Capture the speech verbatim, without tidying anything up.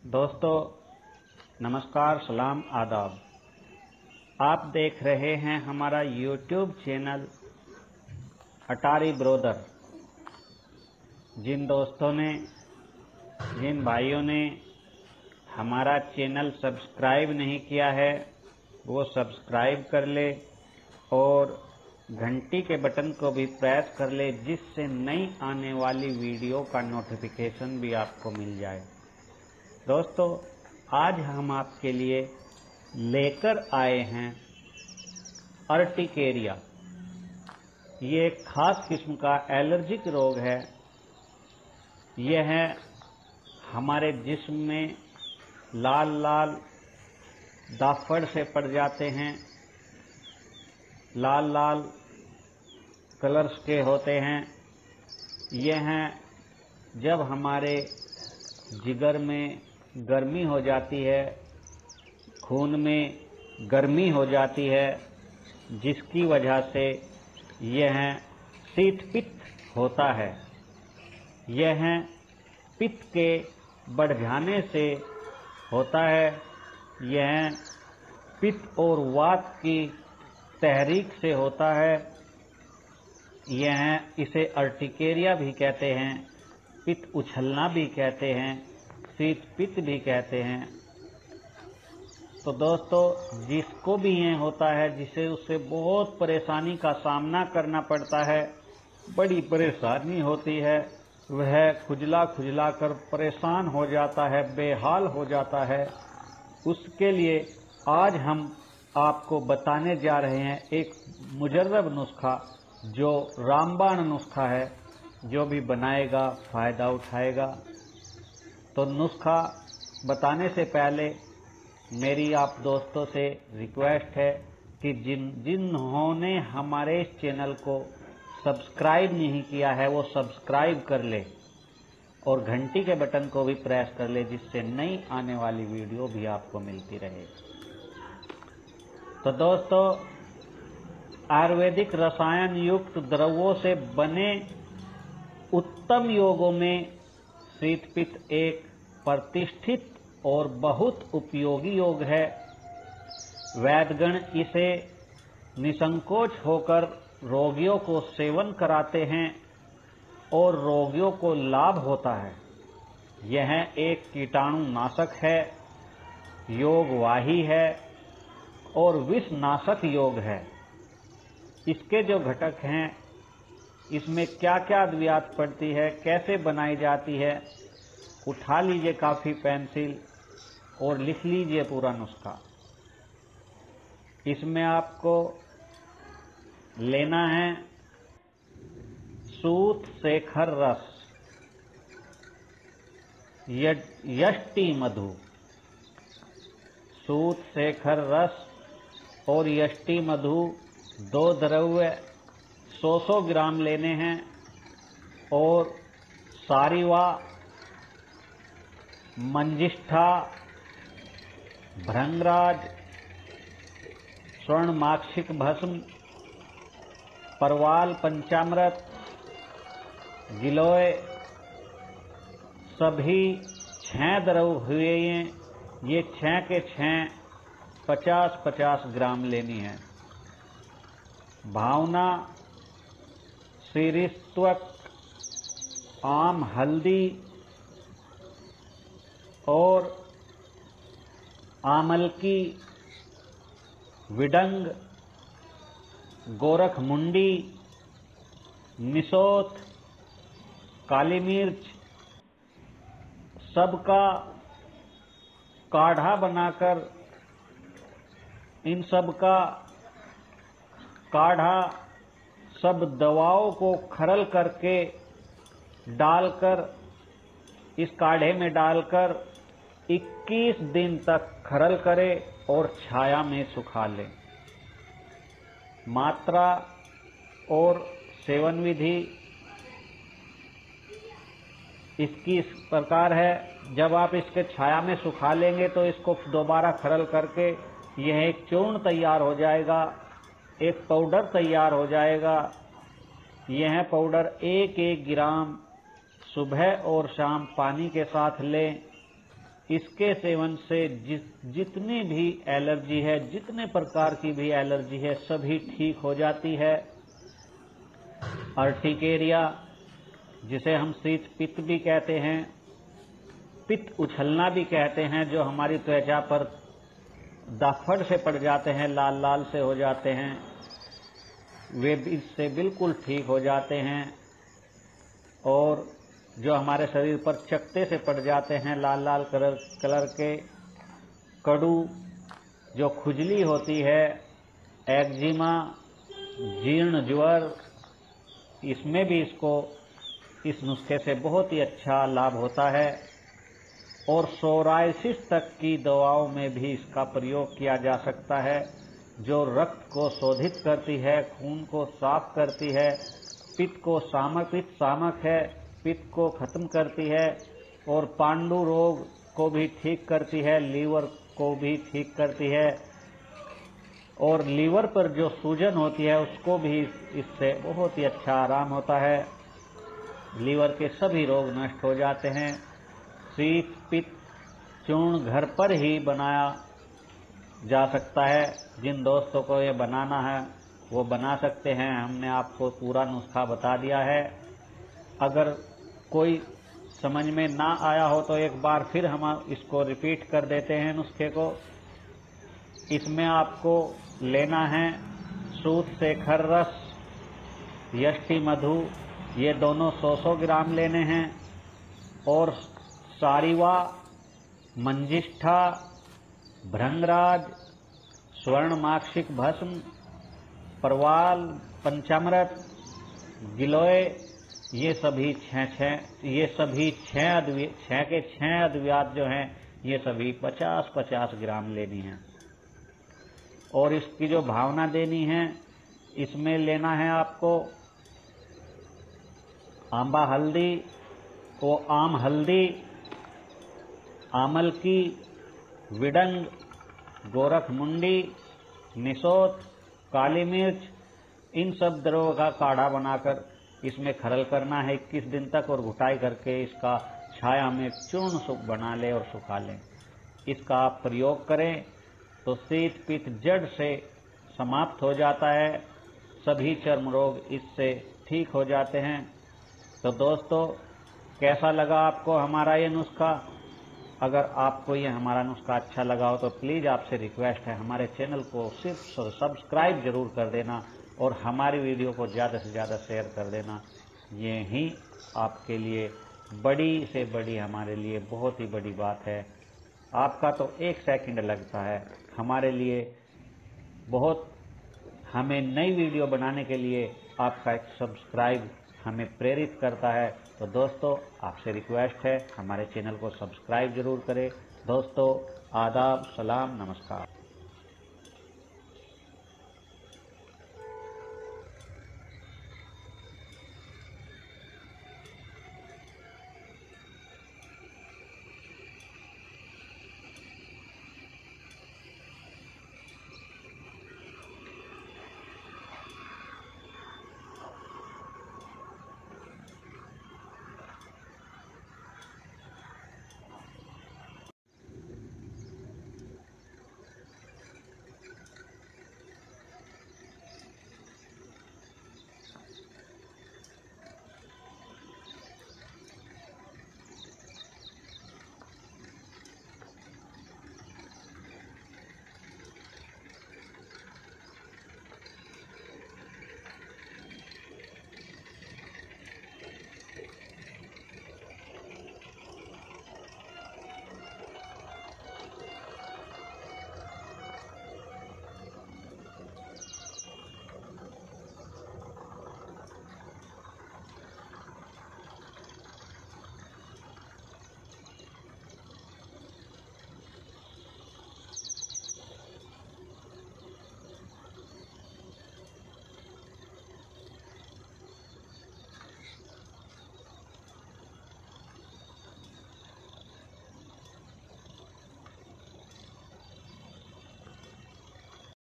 दोस्तों नमस्कार, सलाम, आदाब। आप देख रहे हैं हमारा यूट्यूब चैनल अटारी ब्रोदर। जिन दोस्तों ने, जिन भाइयों ने हमारा चैनल सब्सक्राइब नहीं किया है वो सब्सक्राइब कर ले और घंटी के बटन को भी प्रेस कर ले, जिससे नई आने वाली वीडियो का नोटिफिकेशन भी आपको मिल जाए। दोस्तों, आज हम आपके लिए लेकर आए हैं अर्टिकेरिया। ये एक खास किस्म का एलर्जिक रोग है। यह है हमारे जिस्म में लाल लाल दाफड़ से पड़ जाते हैं, लाल लाल कलर्स के होते हैं। यह हैं जब हमारे जिगर में गर्मी हो जाती है, खून में गर्मी हो जाती है, जिसकी वजह से यह शीत पित्त होता है। यह पित्त के बढ़ जाने से होता है। यह पित्त और वात की तहरीक से होता है। यह इसे अर्टिकेरिया भी कहते हैं, पित्त उछलना भी कहते हैं, शीत पित्त भी कहते हैं। तो दोस्तों, जिसको भी ये होता है, जिसे उससे बहुत परेशानी का सामना करना पड़ता है, बड़ी परेशानी होती है, वह खुजला खुजला कर परेशान हो जाता है, बेहाल हो जाता है। उसके लिए आज हम आपको बताने जा रहे हैं एक मुजर्रब नुस्खा, जो रामबाण नुस्खा है। जो भी बनाएगा फायदा उठाएगा। तो नुस्खा बताने से पहले मेरी आप दोस्तों से रिक्वेस्ट है कि जिन जिन्होंने हमारे इस चैनल को सब्सक्राइब नहीं किया है वो सब्सक्राइब कर ले और घंटी के बटन को भी प्रेस कर ले, जिससे नई आने वाली वीडियो भी आपको मिलती रहे। तो दोस्तों, आयुर्वेदिक रसायन युक्त द्रवों से बने उत्तम योगों में शीत पित्त एक प्रतिष्ठित और बहुत उपयोगी योग है। वैद्यगण इसे निसंकोच होकर रोगियों को सेवन कराते हैं और रोगियों को लाभ होता है। यह एक कीटाणु नाशक है, योगवाही है और विष नाशक योग है। इसके जो घटक हैं, इसमें क्या क्या अद्वियात पड़ती है, कैसे बनाई जाती है, उठा लीजिए काफी पेंसिल और लिख लीजिए पूरा नुस्खा। इसमें आपको लेना है सूत शेखर रस, यष्टि मधु। सूत शेखर रस और यष्टि मधु दो द्रव्य सौ सौ ग्राम लेने हैं और सारिवा, मंजिष्ठा, भृंगराज, स्वर्ण माक्षिक भस्म, परवाल पंचामृत, गिलोय, सभी छह द्रव्य हुए। ये छह के छह पचास पचास ग्राम लेनी है। भावना, शीरिष्त्वक, आम हल्दी और आमलकी, विडंग, गोरख मुंडी, निसोत, काली मिर्च, सबका काढ़ा बनाकर इन सब का काढ़ा सब दवाओं को खरल करके डालकर, इस काढ़े में डालकर इक्कीस दिन तक खरल करे और छाया में सुखा ले। मात्रा और सेवन विधि इसकी इस प्रकार है। जब आप इसके छाया में सुखा लेंगे तो इसको दोबारा खरल करके यह एक चूर्ण तैयार हो जाएगा, एक पाउडर तैयार हो जाएगा। यह पाउडर एक एक ग्राम सुबह और शाम पानी के साथ लें इसके सेवन से जिस जितनी भी एलर्जी है, जितने प्रकार की भी एलर्जी है, सभी ठीक हो जाती है। अर्टिकेरिया, जिसे हम शीत पित्त भी कहते हैं, पित्त उछलना भी कहते हैं, जो हमारी त्वचा पर दाफड़ से पड़ जाते हैं, लाल लाल से हो जाते हैं, वे इससे बिल्कुल ठीक हो जाते हैं। और जो हमारे शरीर पर चकत्ते से पड़ जाते हैं, लाल लाल कलर कलर के, कड़ू, जो खुजली होती है, एक्जिमा, जीर्ण ज्वर, इसमें भी इसको इस नुस्खे से बहुत ही अच्छा लाभ होता है। और सोराइसिस तक की दवाओं में भी इसका प्रयोग किया जा सकता है, जो रक्त को शोधित करती है, खून को साफ करती है, पित्त को शामक, पित्त शामक है, पित्त को खत्म करती है, और पांडु रोग को भी ठीक करती है, लीवर को भी ठीक करती है, और लीवर पर जो सूजन होती है उसको भी इससे बहुत ही अच्छा आराम होता है। लीवर के सभी रोग नष्ट हो जाते हैं। शीत पित्त चूर्ण घर पर ही बनाया जा सकता है। जिन दोस्तों को ये बनाना है वो बना सकते हैं। हमने आपको पूरा नुस्खा बता दिया है। अगर कोई समझ में ना आया हो तो एक बार फिर हम इसको रिपीट कर देते हैं नुस्खे को। इसमें आपको लेना है सूत शेखर रस, यष्टि मधु, ये दोनों सौ सौ ग्राम लेने हैं, और सारिवा, मंजिष्ठा, भृंगराज, स्वर्ण माक्षिक भस्म, परवाल, पंचामृत, गिलोय, ये सभी छह छह ये सभी छह छह के छह अद्वियात जो हैं ये सभी पचास पचास ग्राम लेनी है। और इसकी जो भावना देनी है, इसमें लेना है आपको आंबा हल्दी, वो आम हल्दी, आमल की, विडंग, गोरख मुंडी, निसोत, काली मिर्च, इन सब द्रव्यों का काढ़ा बनाकर इसमें खरल करना है इक्कीस दिन तक, और घुटाई करके इसका छाया में चूर्ण सुख बना ले और सुखा लें। इसका आप प्रयोग करें तो शीत पित्त जड़ से समाप्त हो जाता है। सभी चर्म रोग इससे ठीक हो जाते हैं। तो दोस्तों, कैसा लगा आपको हमारा ये नुस्खा? अगर आपको ये हमारा नुस्खा अच्छा लगा हो तो प्लीज़ आपसे रिक्वेस्ट है, हमारे चैनल को सिर्फ सब्सक्राइब जरूर कर देना और हमारी वीडियो को ज़्यादा से ज़्यादा शेयर कर देना। ये ही आपके लिए बड़ी से बड़ी, हमारे लिए बहुत ही बड़ी बात है। आपका तो एक सेकंड लगता है, हमारे लिए बहुत, हमें नई वीडियो बनाने के लिए आपका एक सब्सक्राइब हमें प्रेरित करता है। तो दोस्तों, आपसे रिक्वेस्ट है, हमारे चैनल को सब्सक्राइब जरूर करें। दोस्तों, आदाब, सलाम, नमस्कार।